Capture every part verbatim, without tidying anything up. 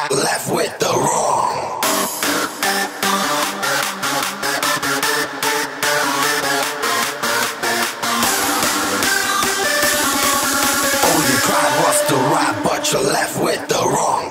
left with the wrong. All you tried was to right, but you're left with the wrong.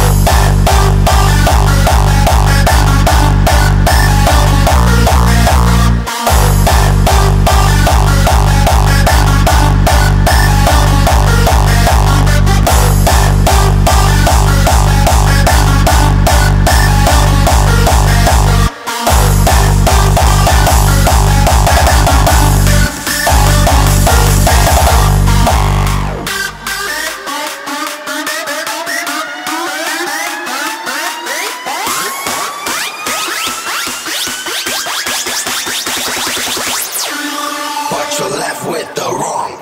You're left with the wrong.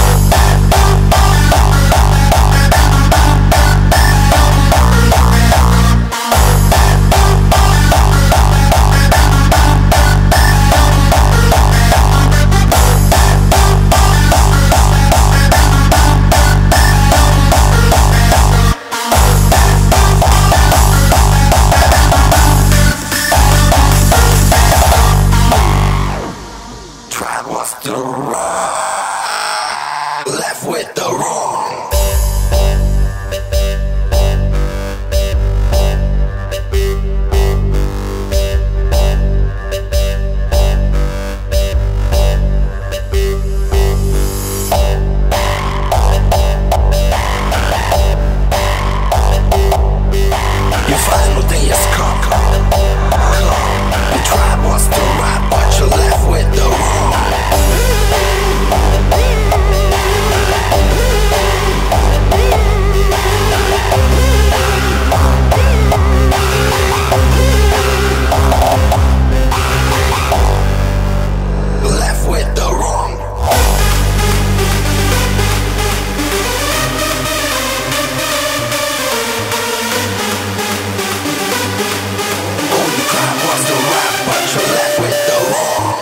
Tried was the right, left with the wrong. Your final day is come, come, come. You tried was the right, but you're left with the wrong. Left with the wrong. All you tried was the right, but you're left with the wrong.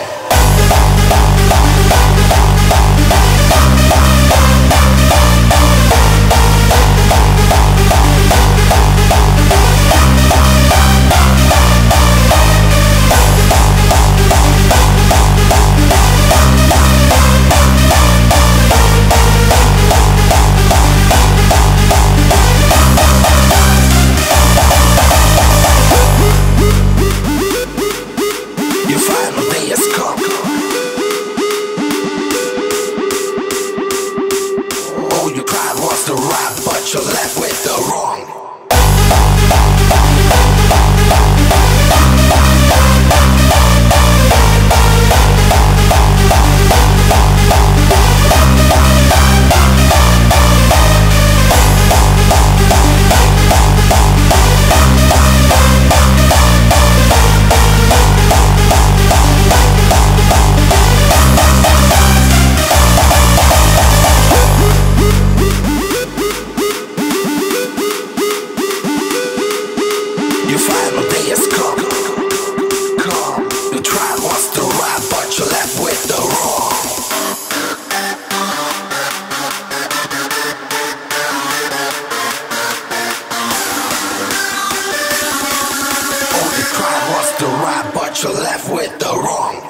Your final day has come. All you tried was the right, but you're left with the wrong. Your final day has come, come. You tried was the right, but you're left with the wrong. All you tried was the right, but you're left with the wrong.